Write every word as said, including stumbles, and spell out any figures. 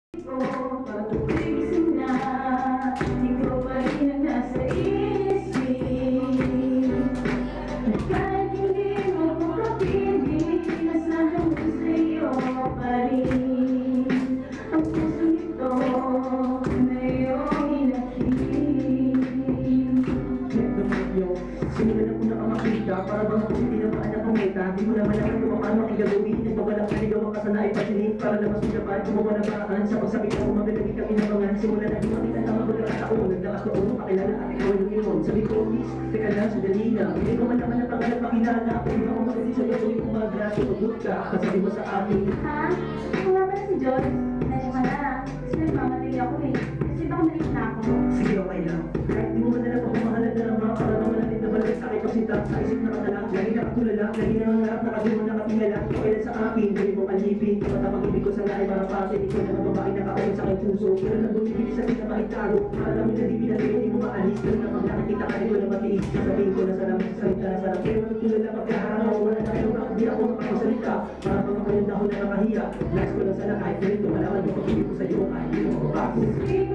Pag-ibig na, ikaw pa rin ang nasa isip. Kahit hindi mo ko kapiling, nasahan ko sa'yo pa rin. Ang puso nito na iyong inakit. Simulan ako nakamakita, para bang ako hindi na paan na pumita. Di mo naman naman kung paano aking gagawin. Nagbabalak na ligaw ka sana ay pasinip. Para naman sugapan, kumuha na paraan. Sa pagsabik ako magalagi kami ng mga. Simulan na di makita na magkakataon. Naglakas na ulo, pakilala at ikaw yung iyon. Sabi ko, miss, teka lang, sandali na. Hindi ko man naman ang pangalan pakilala. Kung di ba ako magaling sa'yo, tuwing umaga. Tumugot ka, kasabi mo sa akin. Ha? Ako nga pala si Joyce. Nalima na. Kasi nagmamadali ako eh. Kasi baka nalit na ako. Sige, okay lang. Kahit di mo man nalang pagmamahalan na naman. Para naman natin na balik sa aking pasinta. Sa isip na katala, lagi na katulala. Lagi na nangarap, nakadimo na katingala. Kailan sa akin, gawin mong alipin. Kapag ang pag-ibig ko sana ay marapasin. Ikaw na ang babae na kaawin sa aking puso. Pero nang bumibili sa akin na maitago. Alam mo na di pinatay, hindi mo maalis. Pero napag nakikita ka, di ko na matiis. Sasabihin ko na sarap, salita na sarap. Pero natulala, pagkaharang ako, wala na kayo. Bakit di ako makakasalita? Para pag ako yung dahon na nakahiya. Last ko lang sana kahit ganito, malaman mo pag-ibig ko sa'yo. Ay, hindi mo mababago.